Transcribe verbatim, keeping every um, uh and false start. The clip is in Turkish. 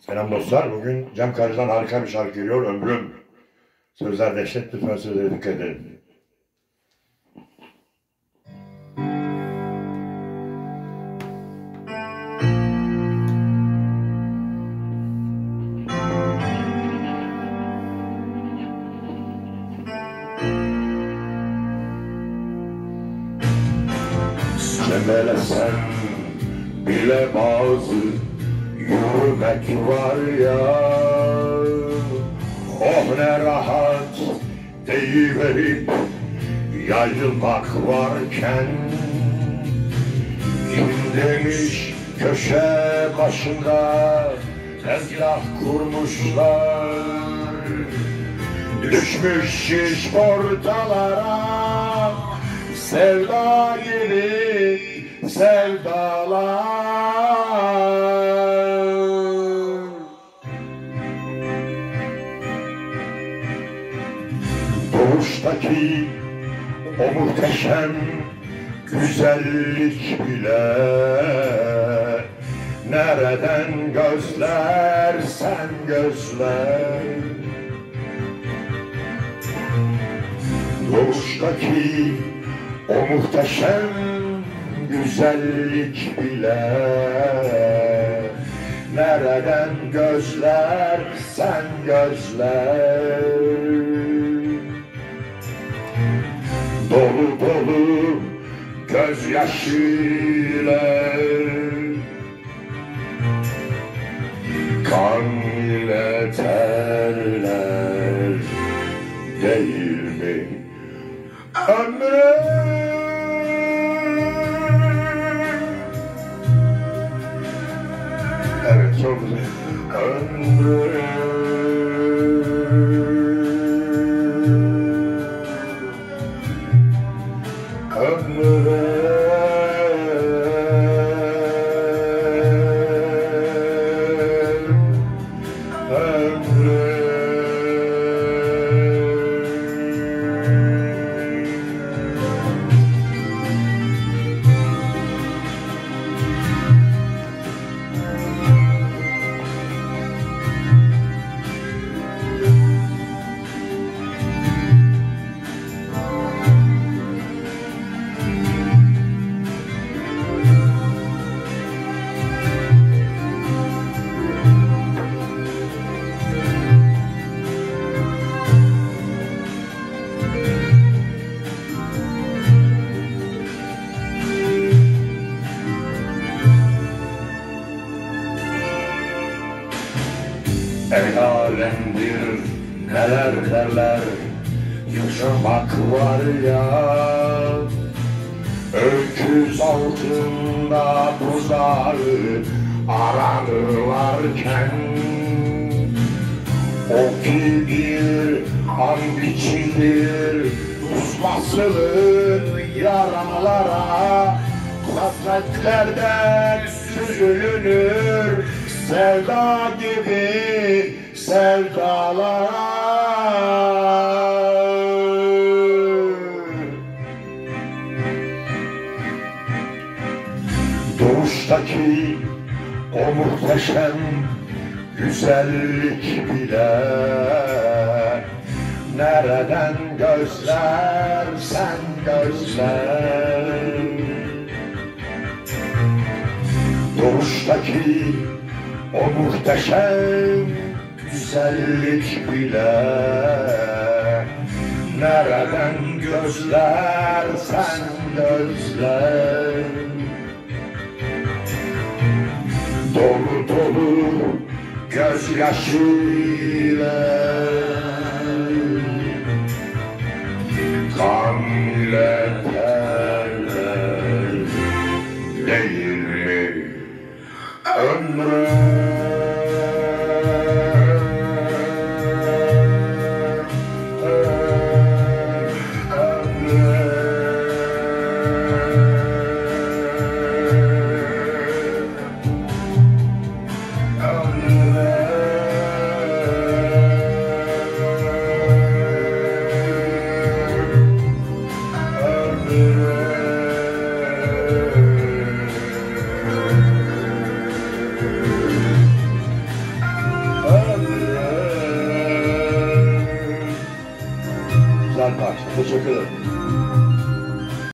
Selam dostlar. Bugün Cem Karaca'dan harika bir şarkı geliyor. Ömrüm. Sözler dehşet. Lütfen sözlere dikkat edin. Çemelesen bile bazı yürümek var ya, oh ne rahat deyiverip yayılmak varken, kim demiş köşe başında tezgah kurmuşlar, düşmüş şiş ortalara sevda gibi sevdalar. Doğuştaki o muhteşem güzellik bile nereden gözlersen gözler. Doğuştaki o muhteşem güzellik bile nereden gözlersen gözler. Dolu dolu gözyaşıyla, kan ile terler değil mi ömrüm? Evet, çok güzel. Ömrüm, ömrüm, ömrüm. El alemdir neler derler, yaşamak var ya, öküz altında buzağı aranırlarken, o ki bir an biçilir usmasının yaramalara, hasretlerden süzülünür sevda gibi sevdalar. Doğuştaki o muhteşem güzellik bile nereden gözlersen gözler. Doğuştaki o muhteşem güzellik bile nereden gözlersen gözler. Dolu dolu gözyaşıyla, kan ile terler değil mi ömrüm? güzel parça. Teşekkür ederim.